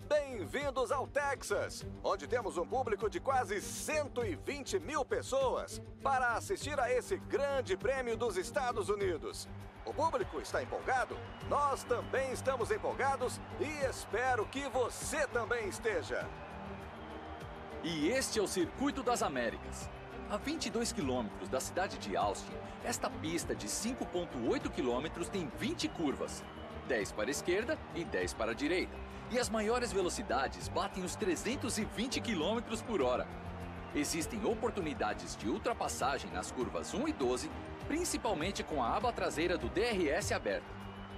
Bem-vindos ao Texas, onde temos um público de quase 120 mil pessoas para assistir a esse grande prêmio dos Estados Unidos. O público está empolgado, nós também estamos empolgados e espero que você também esteja. E este é o Circuito das Américas. A 22 quilômetros da cidade de Austin, esta pista de 5,8 quilômetros tem 20 curvas, 10 para a esquerda e 10 para a direita. E as maiores velocidades batem os 320 quilômetros por hora. Existem oportunidades de ultrapassagem nas curvas 1 e 12, principalmente com a aba traseira do DRS aberta.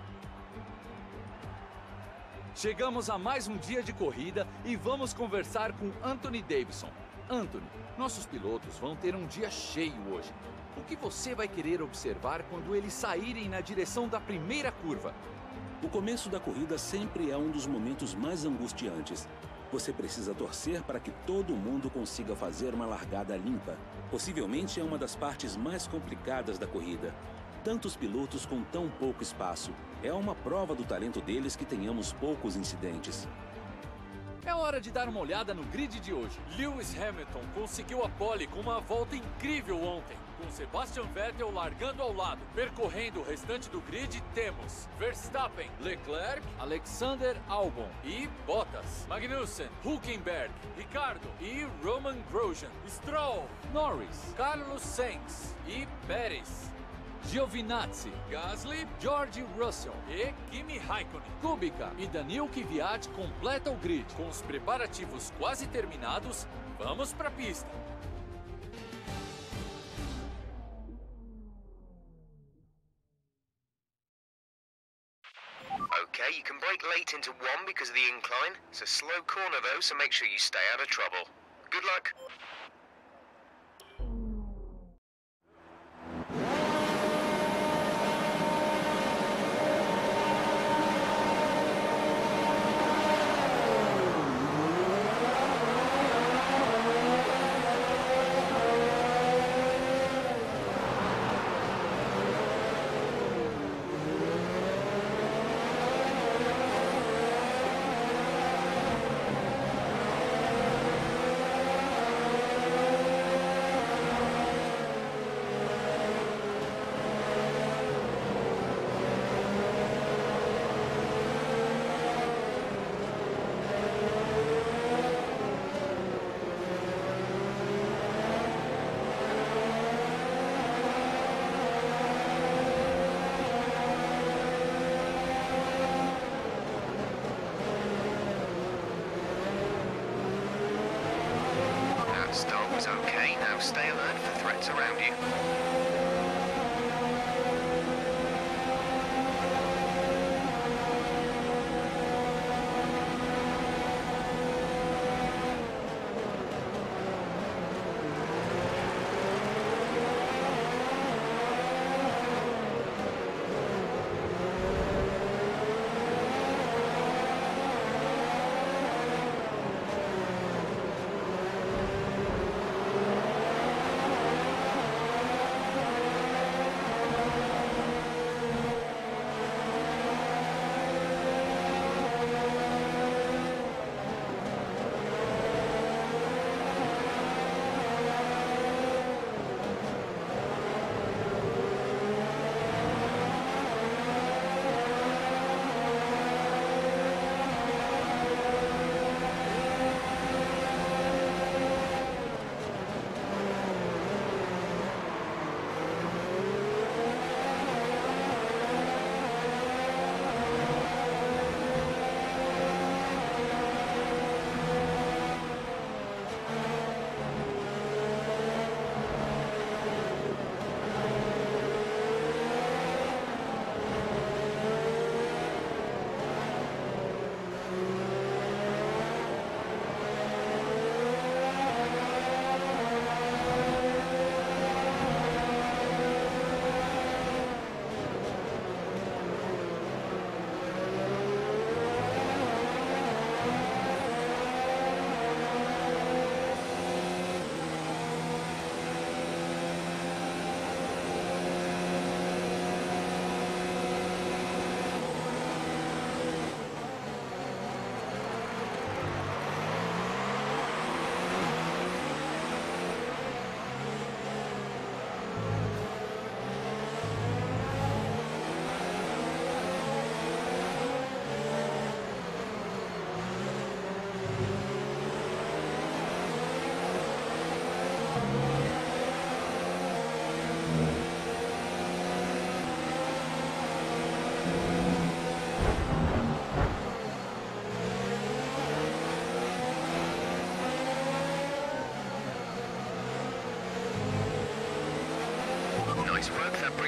Chegamos a mais um dia de corrida e vamos conversar com Anthony Davidson. Anthony, nossos pilotos vão ter um dia cheio hoje. O que você vai querer observar quando eles saírem na direção da primeira curva? O começo da corrida sempre é um dos momentos mais angustiantes. Você precisa torcer para que todo mundo consiga fazer uma largada limpa. Possivelmente é uma das partes mais complicadas da corrida. Tantos pilotos com tão pouco espaço. É uma prova do talento deles que tenhamos poucos incidentes. É hora de dar uma olhada no grid de hoje. Lewis Hamilton conseguiu a pole com uma volta incrível ontem, com Sebastian Vettel largando ao lado. Percorrendo o restante do grid, temos Verstappen, Leclerc, Alexander Albon e Bottas, Magnussen, Hülkenberg, Ricciardo e Roman Grosjean, Stroll, Norris, Carlos Sainz e Pérez, Giovinazzi, Gasly, George Russell e Kimi Raikkonen. Kubica e Daniil Kvyat completa o grid. Com os preparativos quase terminados, vamos para a pista. Okay, you can brake late into one because of the incline. It's a slow corner though, so make sure you stay out of trouble. Good luck. Start was okay, now stay alert for threats around you.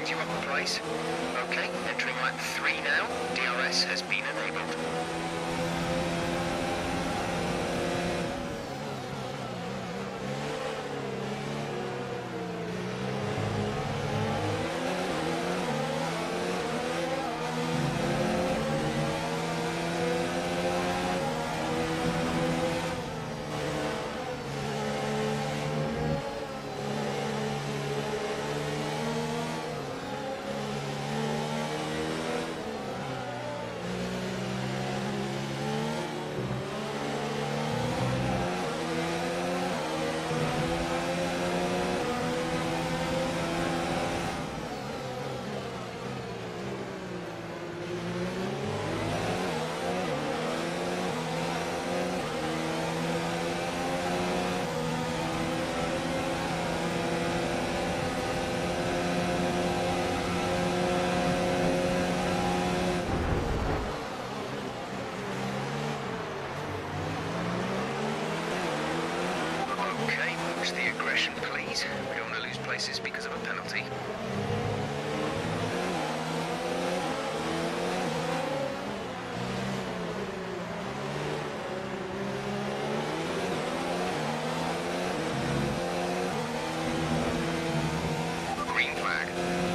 brings you up a place. Okay, entering lap 3 now. DRS has been enabled. Okay, watch the aggression, please. We don't want to lose places because of a penalty. Green flag.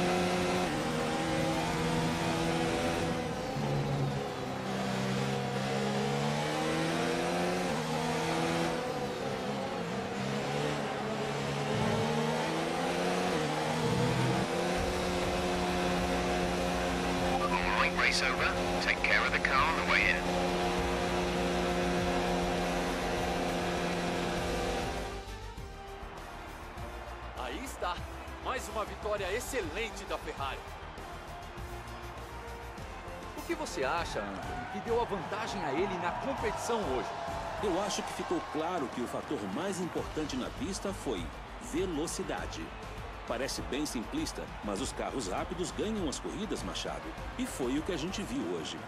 Race over. Take care of the car on the way in. Aí está. Mais uma vitória excelente da Ferrari. O que você acha, Anthony, que deu a vantagem a ele na competição hoje? Eu acho que ficou claro que o fator mais importante na pista foi velocidade. Parece bem simplista, mas os carros rápidos ganham as corridas, Machado. E foi o que a gente viu hoje.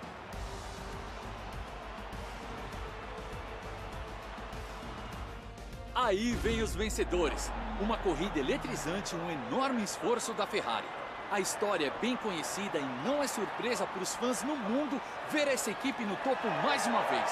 Aí vem os vencedores. Uma corrida eletrizante e um enorme esforço da Ferrari. A história é bem conhecida e não é surpresa para os fãs no mundo ver essa equipe no topo mais uma vez.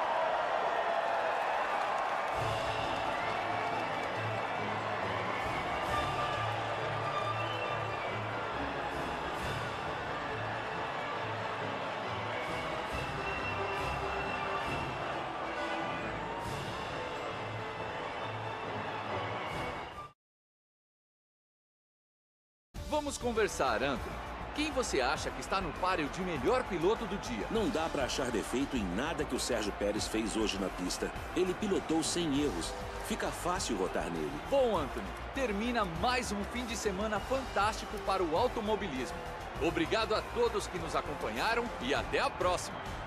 Vamos conversar, Anthony. Quem você acha que está no páreo de melhor piloto do dia? Não dá para achar defeito em nada que o Sérgio Pérez fez hoje na pista. Ele pilotou sem erros. Fica fácil votar nele. Bom, Anthony, termina mais um fim de semana fantástico para o automobilismo. Obrigado a todos que nos acompanharam e até a próxima.